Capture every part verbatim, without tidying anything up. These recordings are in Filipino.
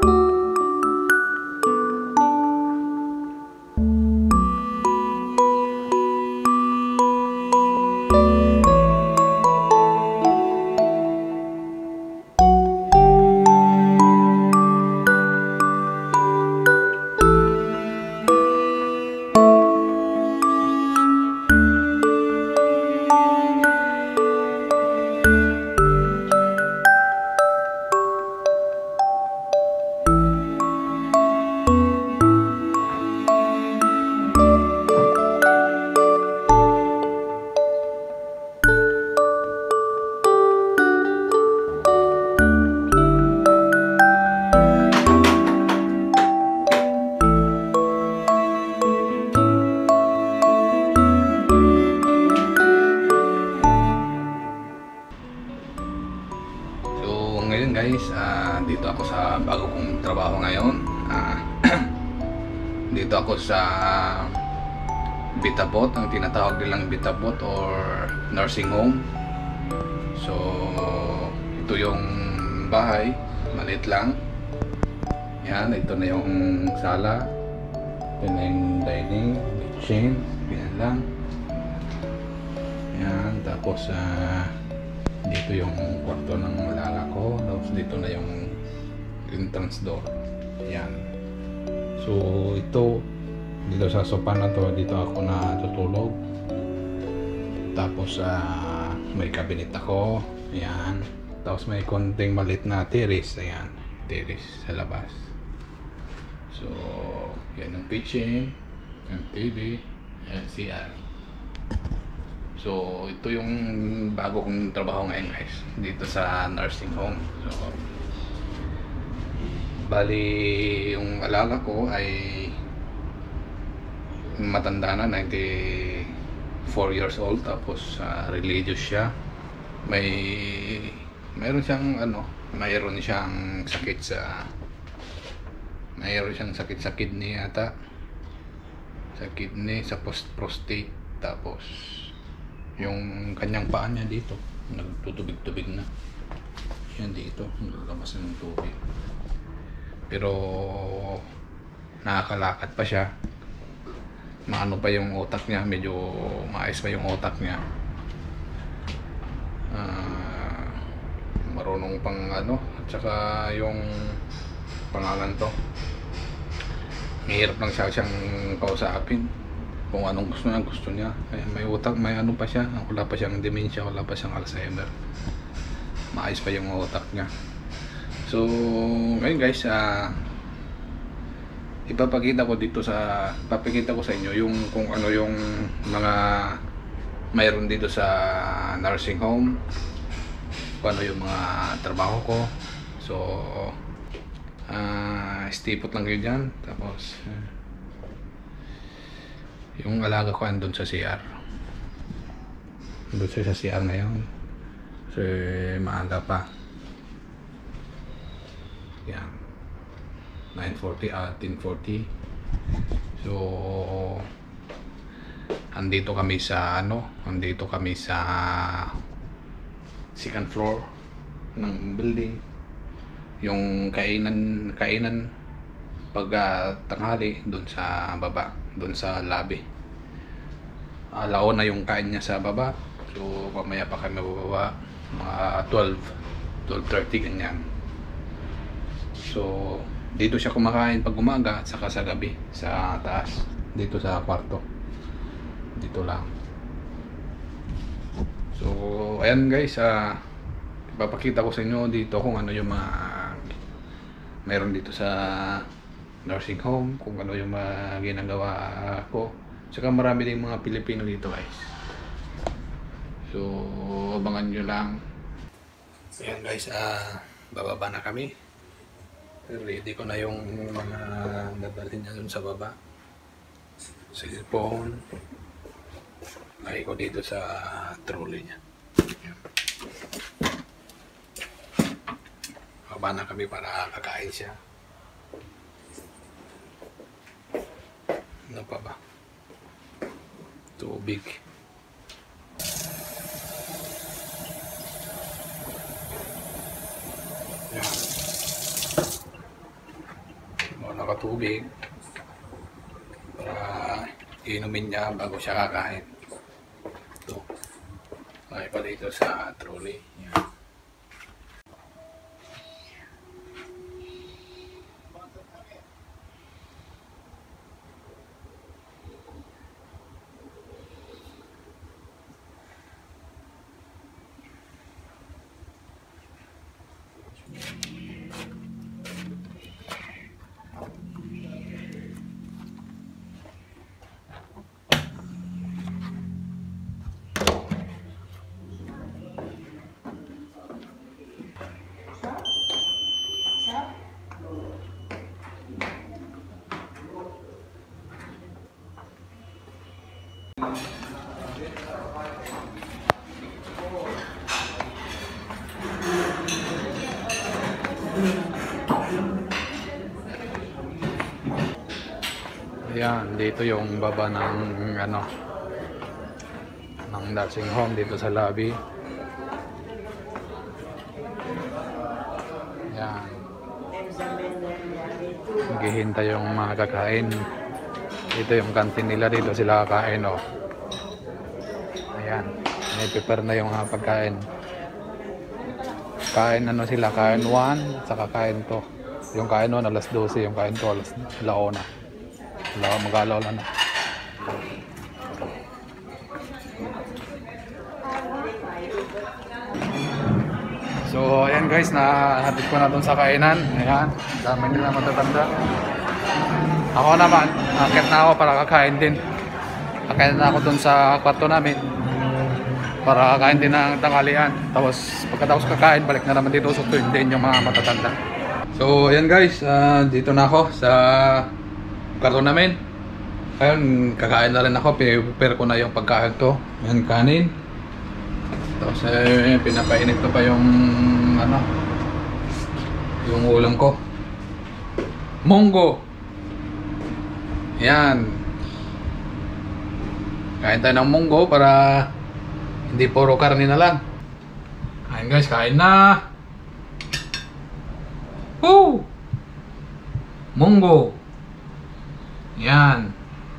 Guys, uh, dito ako sa bago kong trabaho ngayon. Uh, dito ako sa Bitabot, ang tinatawag nilang Bitabot or nursing home. So, ito yung bahay, maliit lang. Yan, ito na yung sala. Ito na yung dining, kitchen, yan lang. Yan, tapos uh, dito yung kwarto ng malala ko, tapos dito na yung entrance door. Yan. So ito, dito sa sofa na to, dito ako natutulog. Tapos uh, may cabinet ako. Yan. Tapos may konting malit na terrace. Ayan, terrace sa labas. So yan ang kitchen, yung T V, and C R. So, ito yung bago kong trabaho ngayon guys, dito sa nursing home. So, bali yung alaga ko ay matanda na, ninety-four years old, tapos uh, religious siya. May mayroon siyang ano, mayroon siyang sakit sa mayroon siyang sakit sa kidney ata. Sa kidney, sa post prostate, tapos yung kanyang paa niya dito nagtutubig-tubig na yan dito, naglalabas na ng tubig, pero nakakalakad pa siya. Maano pa yung otak niya, medyo maayos pa yung otak niya. Uh, marunong pang ano, at saka yung pangalan to, mahirap lang siya siyang kausapin. Kung anong gusto niya, gusto niya. Kaya may utak, may ano pa siya. Wala pa siyang dementia, wala pa siyang Alzheimer. Maayos pa yung utak niya. So, ngayon guys, uh, ipapakita ko dito sa, ipapakita ko sa inyo yung kung ano yung mga mayroon dito sa nursing home. Kung ano yung mga trabaho ko. So, uh, stipot lang kayo dyan. Tapos, uh, yung alaga ko andun sa C R. Andun siya sa C R ngayon. So, maaga pa. Yan. nine forty at ten forty. So, andito kami sa ano, andito kami sa second floor ng building. Yung kainan, kainan pag uh, tanghali doon sa baba, doon sa lobby. Alaon na yung kain niya sa baba. So mamaya pa kami bababa, mga twelve, twelve thirty ganyan. So dito siya kumakain pag umaga at saka sa gabi sa taas, dito sa kwarto. Dito lang. So ayan guys, uh, ipapakita ko sa inyo dito kung ano yung mga meron dito sa nursing home, kung ano yung mga ginagawa ko. Tsaka marami din mga Pilipino dito guys. So abangan nyo lang. Ayan guys, uh, bababa na kami. Ready ko na yung mga dadalhin niya dun sa baba. Cellphone. Lagay ko dito sa trolley niya. Baba na kami para kakain siya. Ano pa ba? Tubig. Yan. tubig para inumin niya bago siya kakain. Ito. Ay pa dito sa trolley. Yan. Ayan, dito yung baba ng ano ng nursing home dito sa lobby. Ayan. Naghihintay yung mga kakain. Dito yung kantin nila, dito sila kakain, oh. Ayan, may prepare na yung mga pagkain. Kain ano sila, kain one, saka kain two. Yung kain one alas dose, yung kain two alas laona. Wala mag-alaw lang na. So ayan guys, nahatid ko na dun sa kainan. Ayan, dami nila matatanda. Ako naman, akit na ako para kakain din. Kakain na ako dun sa kwarto namin para kakain din ng tanghalian. Tapos pagkatapos kakain, balik na naman dito sa tuwing yung mga matatanda. So ayan guys, uh, dito na ako sa kwarto namin. Ngayon, kakain na rin ako. Prepare ko na yung pagkain to. Yan, kanin. Tapos eh, pinapainit ko pa yung ano, yung ulam ko. Munggo. Yan. Kain tayo ng munggo para hindi puro karne na lang. Kain guys, kain na. Woo! Munggo. Yan.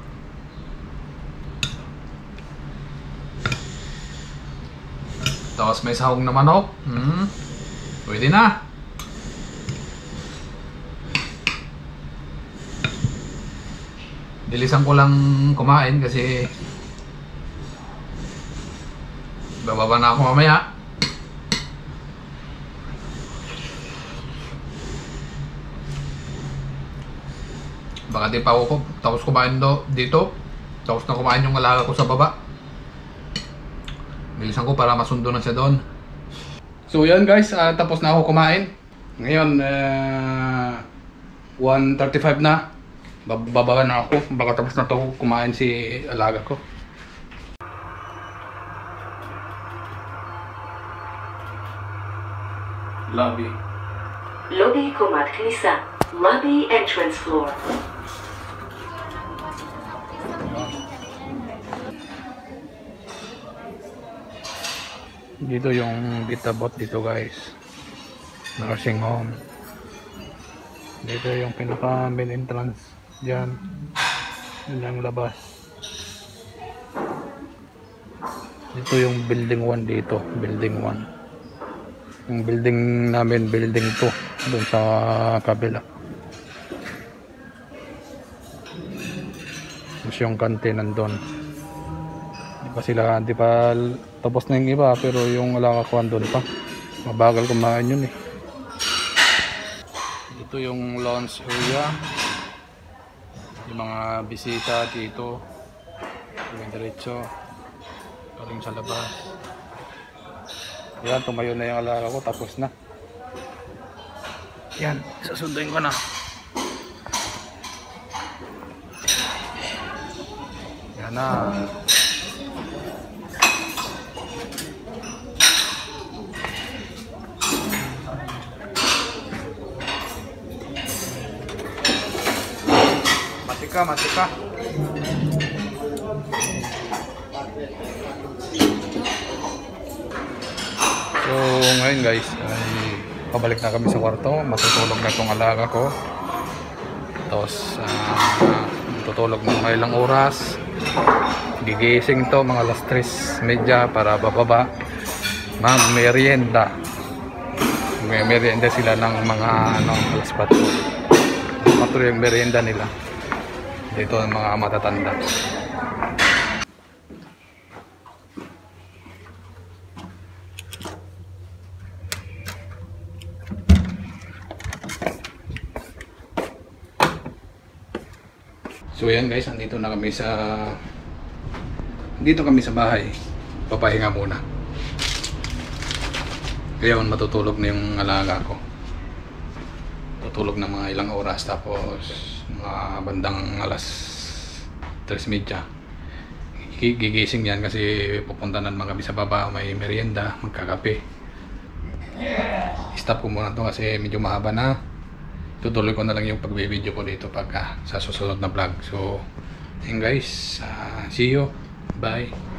Tapos may sahog na manok. Hmm. Pwede na. Bilisan ko lang kumain kasi bababa na ako mamaya. Baka di pa ako tapos kumain do, dito. Tapos na kumain yung alaga ko sa baba. Bilisan ko para masundo na siya doon. So yan guys, uh, tapos na ako kumain. Ngayon uh, one thirty-five na. Bababa na ako. Baka tapos na to kumain si alaga ko. Lobby. Lobby Kumat Knisa. Lobby entrance floor. Dito yung gitabot dito guys, nursing home. Dito yung pinaka main entrance dyan, yun ang labas. Dito yung building one dito, building one. Yung building namin, building two, dun sa kabila. Tapos yung kantin nandun. Di pa sila, di pa tapos na yung iba, pero yung alaga ko andun pa. Mabagal kumain yun eh. Ito yung lounge area. Yung mga bisita dito. Yung diretso. Kaling sa labas. Yan, tumayo na yung alaga ko. Tapos na. Yan, sasunduin ko na. Yan na. Matika, matika. So ngayon guys, ay pabalik na kami sa kwarto. Matutulog na itong alaga ko. Tapos uh, tutulog ng mga ilang oras. Gigising to mga alas tres media para bababa mag-merienda. May merienda sila ng mga ano, alas patro. Patro yung merienda nila. Dito ang mga matatanda. So yan guys, andito na kami sa dito kami sa bahay. Papahinga muna. Ngayon matutulog na yung alaga ko. Tutulog na mga ilang oras, tapos mga bandang alas tres media gigising yan kasi pupunta na naman kami sa baba, may merienda, magkakape. Stop ko muna to kasi medyo mahaba na. Tutuloy ko na lang yung pag-video ko dito pagka sa susunod na vlog. So, yun guys, uh, see you, bye.